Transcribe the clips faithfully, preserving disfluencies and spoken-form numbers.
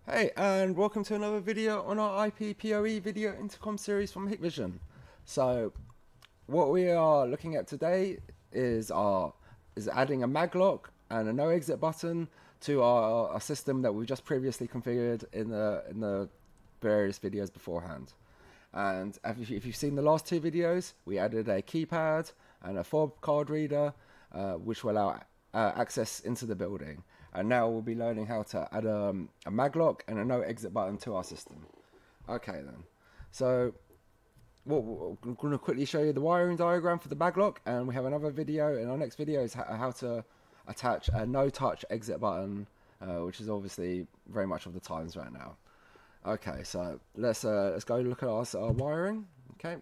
Hey, and welcome to another video on our I P PoE Video Intercom series from Hikvision. So, what we are looking at today is our is adding a Maglock and a no exit button to our, our system that we just previously configured in the in the various videos beforehand. And if, you, if you've seen the last two videos, we added a keypad and a fob card reader, uh, which will allow uh, access into the building. And now we'll be learning how to add a, a Maglock and a no exit button to our system. Okay then. So well, we're going to quickly show you the wiring diagram for the Maglock, and we have another video in our next video is how to attach a no touch exit button, uh, which is obviously very much of the times right now. Okay, so let's uh, let's go look at our, our wiring. Okay,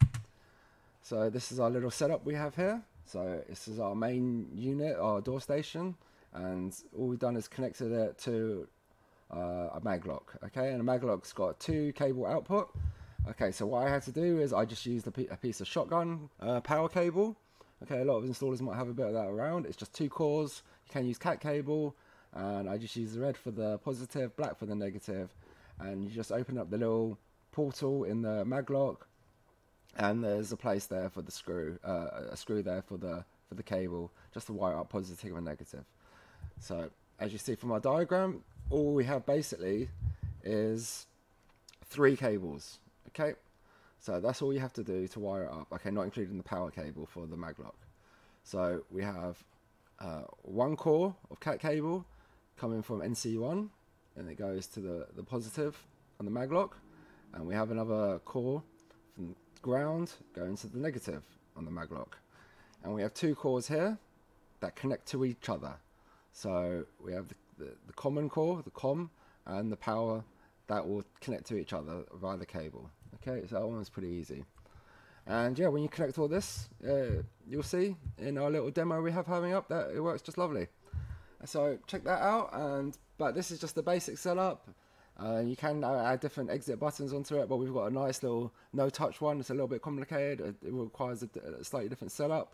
so this is our little setup we have here. So this is our main unit, our door station. And all we've done is connected it to uh, a Maglock, okay? And a Maglock's got two cable output. Okay, so what I had to do is I just used a, a piece of shotgun uh, power cable. Okay, a lot of installers might have a bit of that around. It's just two cores. You can use cat cable, and I just use the red for the positive, black for the negative. And you just open up the little portal in the Maglock, and there's a place there for the screw, uh, a screw there for the for the cable, just to wire up positive and negative. So, as you see from our diagram, all we have basically is three cables, okay? So that's all you have to do to wire it up, okay, not including the power cable for the Maglock. So we have uh, one core of cat cable coming from N C one, and it goes to the, the positive on the Maglock, and we have another core from ground going to the negative on the Maglock. And we have two cores here that connect to each other. So we have the, the, the common core, the COM, and the power that will connect to each other via the cable. Okay, so that one was pretty easy. And yeah, when you connect all this, uh, you'll see in our little demo we have having up that it works just lovely. So check that out. And but this is just the basic setup. Uh, you can add different exit buttons onto it, but we've got a nice little no-touch one. It's a little bit complicated. It, it requires a, a slightly different setup.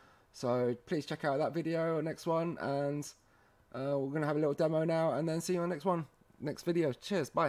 So please check out that video or next one, and Uh, we're going to have a little demo now, and then see you on the next one, next video. Cheers, bye.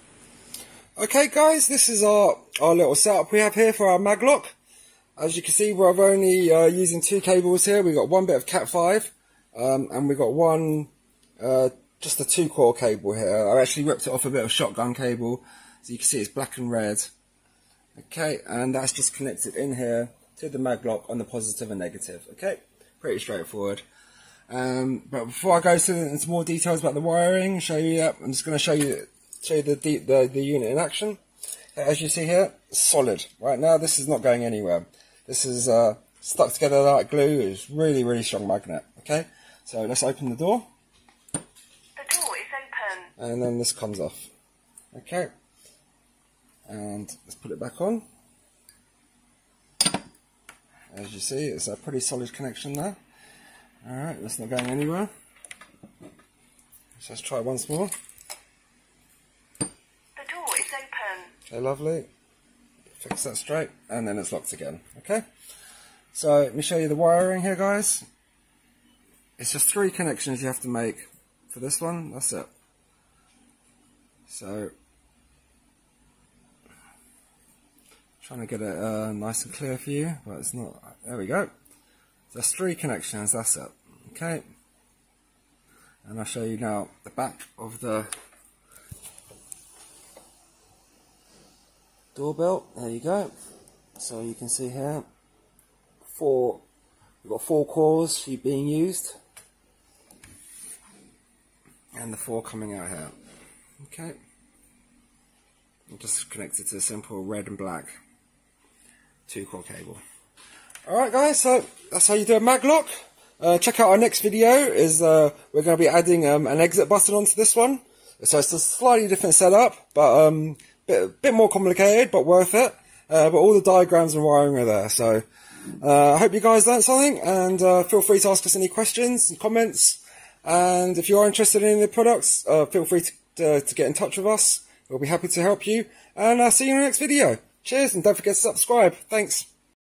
Okay guys, this is our, our little setup we have here for our Maglock. As you can see, we're only uh, using two cables here. We've got one bit of cat five, um, and we've got one, uh, just a two core cable here. I actually ripped it off a bit of shotgun cable, so you can see it's black and red. Okay, and that's just connected in here to the Maglock on the positive and negative. Okay, pretty straightforward. Um, but before I go into more details about the wiring, show you, uh, I'm just going to show you show you the, the the unit in action. As you see here, solid. Right now, this is not going anywhere. This is uh, stuck together like glue. It's really, really strong magnet. Okay, so let's open the door. The door is open. And then this comes off. Okay, and let's put it back on. As you see, it's a pretty solid connection there. Alright, that's not going anywhere. So let's try once more. The door is open. Okay, lovely. Fix that straight, and then it's locked again. Okay? So let me show you the wiring here, guys. It's just three connections you have to make for this one. That's it. So, trying to get it uh, nice and clear for you, but it's not. There we go. There's three connections, that's it. Okay. And I'll show you now the back of the doorbell. There you go. So you can see here, four, we've got four cores being used. And the four coming out here. Okay. I'm just connected to a simple red and black two core cable. Alright guys, so that's how you do a Maglock. Uh, check out our next video, is uh, we're going to be adding um, an exit button onto this one. So it's a slightly different setup, but um, bit, bit more complicated, but worth it. Uh, but all the diagrams and wiring are there. So uh, I hope you guys learned something, and uh, feel free to ask us any questions and comments. And if you are interested in any of the products, uh, feel free to, uh, to get in touch with us. We'll be happy to help you. And I'll see you in the next video. Cheers, and don't forget to subscribe. Thanks.